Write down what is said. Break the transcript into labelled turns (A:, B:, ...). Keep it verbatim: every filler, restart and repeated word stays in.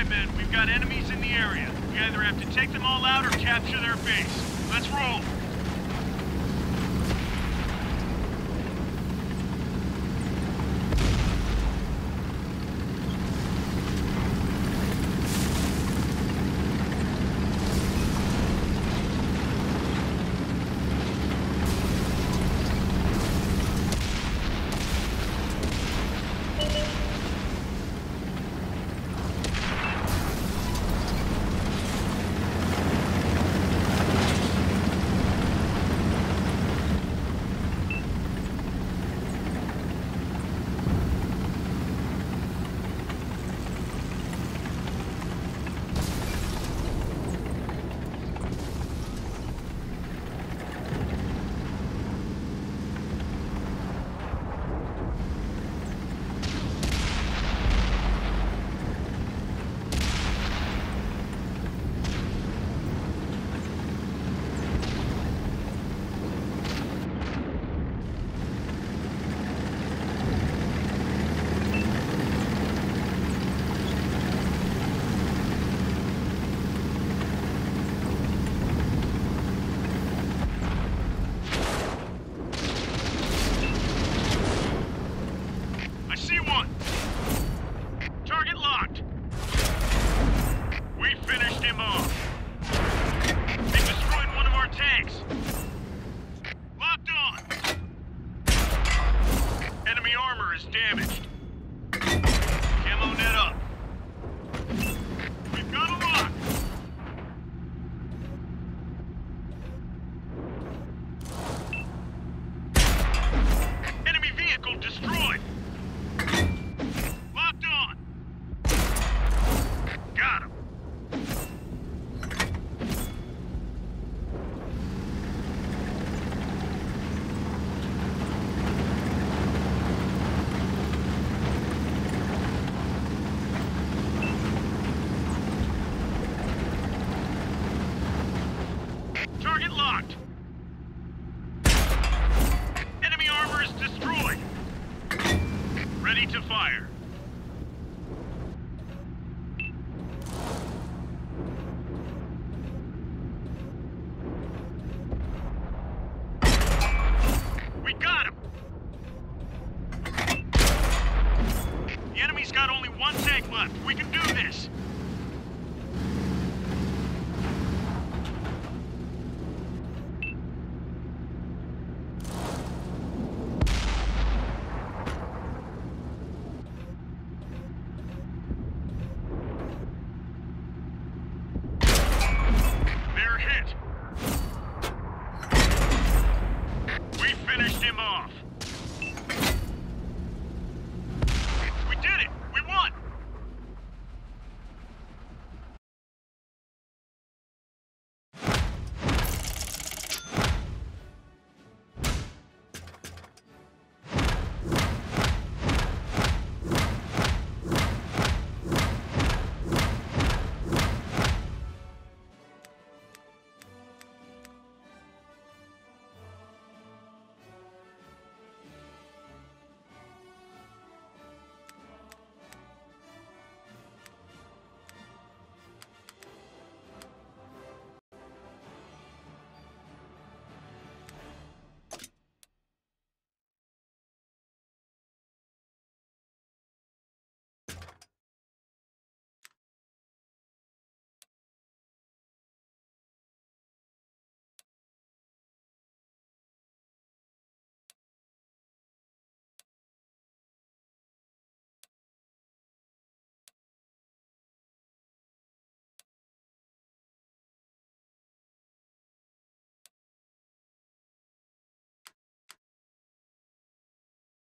A: Alright, men, we've got enemies in the area. We either have to take them all out or capture their base. Let's roll. Damaged. Camo net up. We've got a lock. Enemy vehicle destroyed. Locked on. Got him. Target locked. Enemy armor is destroyed. Ready to fire. We got him. The enemy's got only one tank left. We can do this.